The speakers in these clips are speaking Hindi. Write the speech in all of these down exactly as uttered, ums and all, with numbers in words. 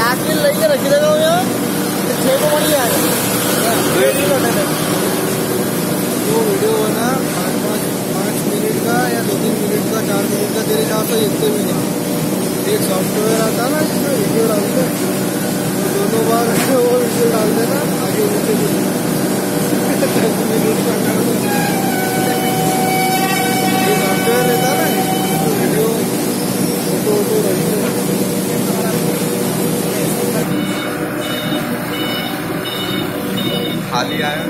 आगे लेके रख देगा यार, छह को वहीं आ जाए। वो वीडियो बना पाँच पाँच पाँच मिनट का या दो तीन मिनट का, चार मिनट का, तेरे हिसाब से इतने भी नहीं। एक सॉफ्टवेयर आता ना जिसमें वीडियो डालते, तो दोनों बार वो वीडियो डाल देना आगे नीचे दस मिनट का कर देना। ये सॉफ्टवेयर रहता ना तो वीडियो फोटो वोटो रहते खाली आया।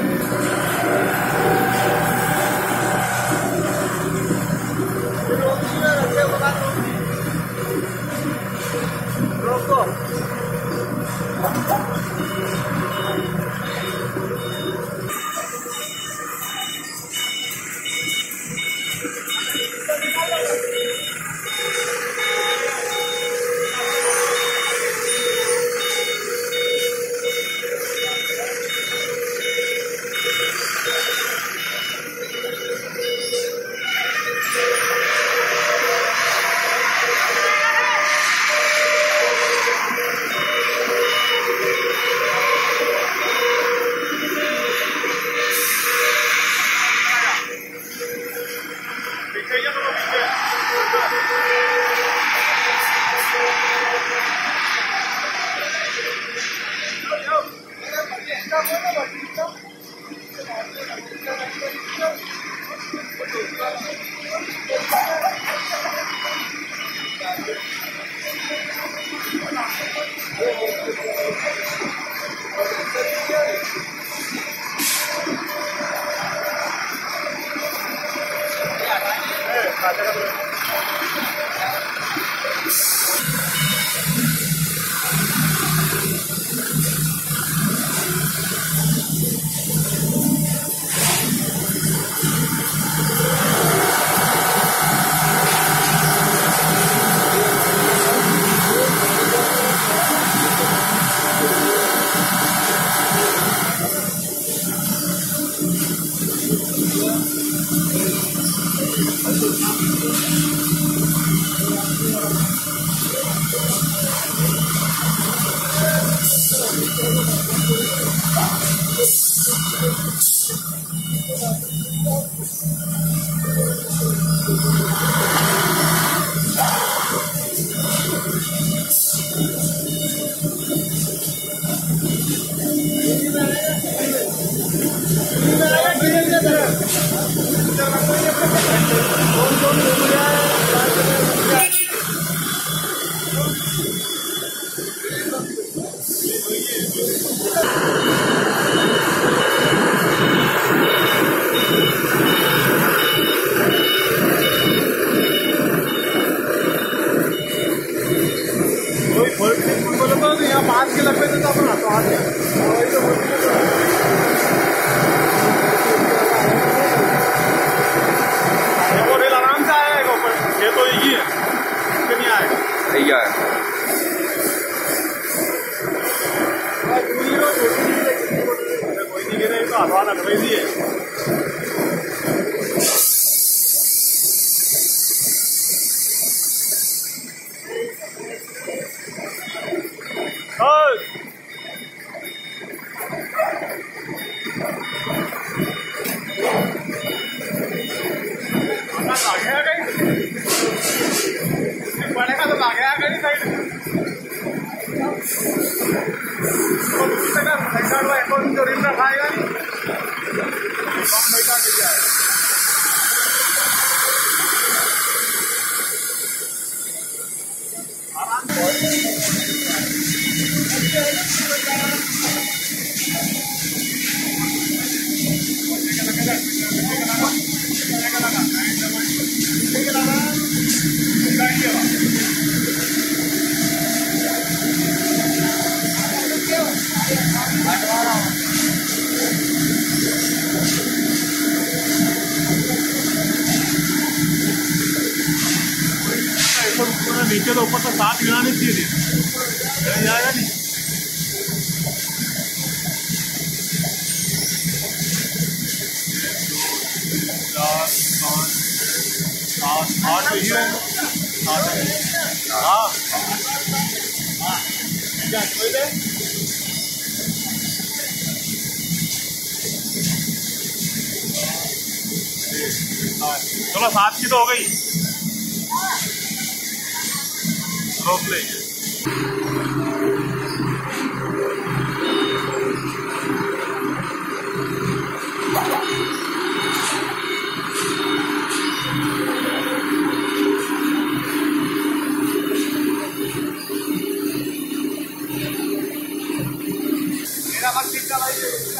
पाँच के लगे तो अपना तो आ गया। वो रेल आराम से आएगा ऊपर, ये तो यही है, इसके नहीं आएगा। यही आया कोई नहीं गिरे तो हवा लग रही है। पड़ेगा तो लागे आ गई साइड जो रिम रखाएगा नहीं कम नहीं काट जाएगा। नीचे तो ऊपर तो सात गिराने चाहिए थे, जाएगा नहीं। चार पाँच सात आठ हाँ हाँ चलो सात की तो हो गई, रोक ले। मेरा मत ठीक भाई।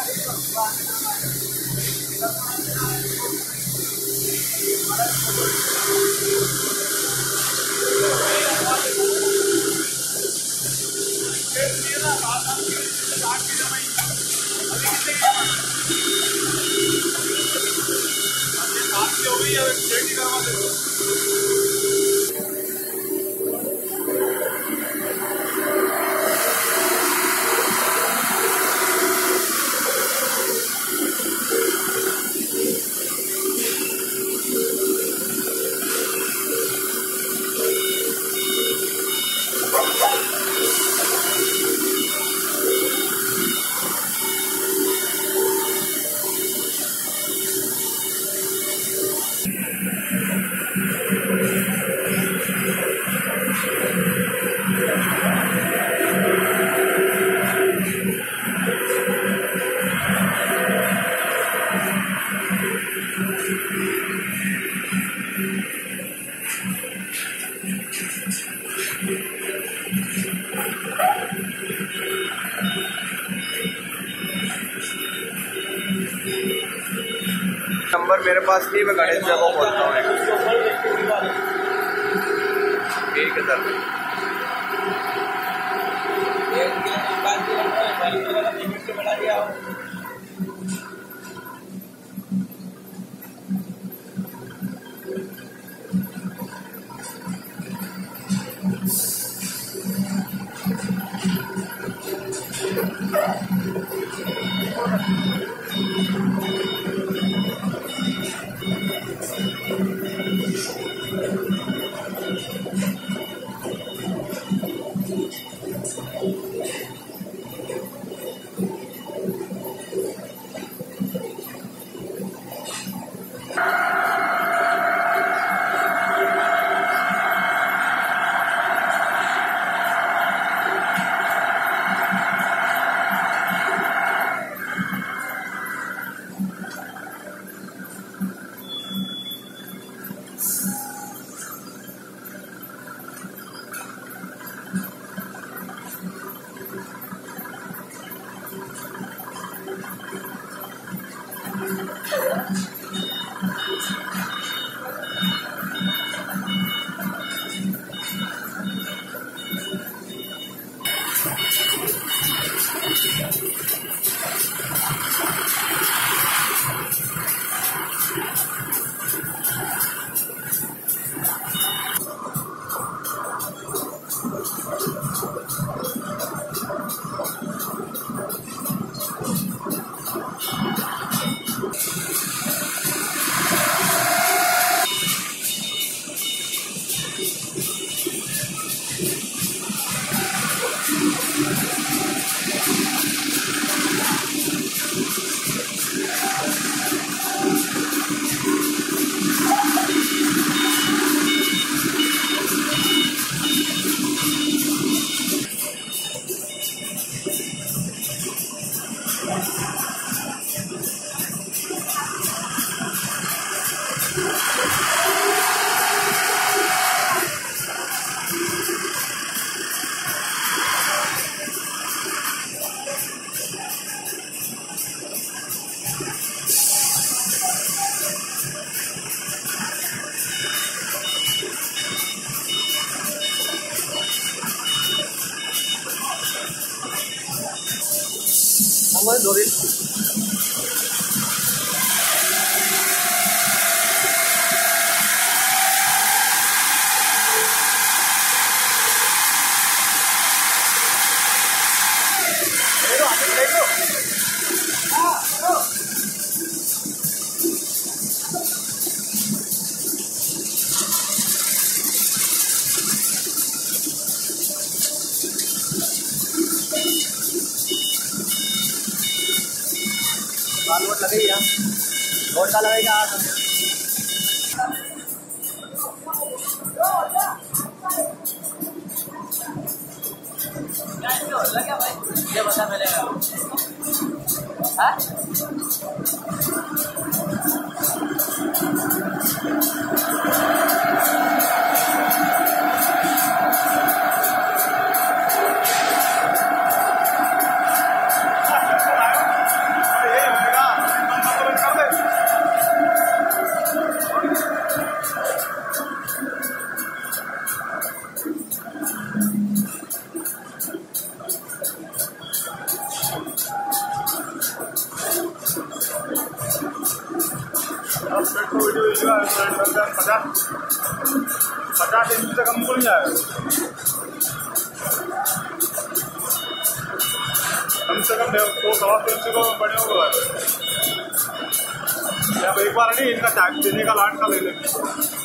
नंबर मेरे पास नहीं, मैं गणेश जगह बोलता हूँ एक इधर Dori. साल वोट लगे ही वोट का लगेगा आज क्या भाई ये बता मिलेगा हाँ वीडियो पचास पचास एम बी तक हमको नहीं आएगा कम से कम दो सवा सौ एम बी को बड़े होगा या एक बार नहीं इनका टैक्स देने का लाट का ले लेंगे।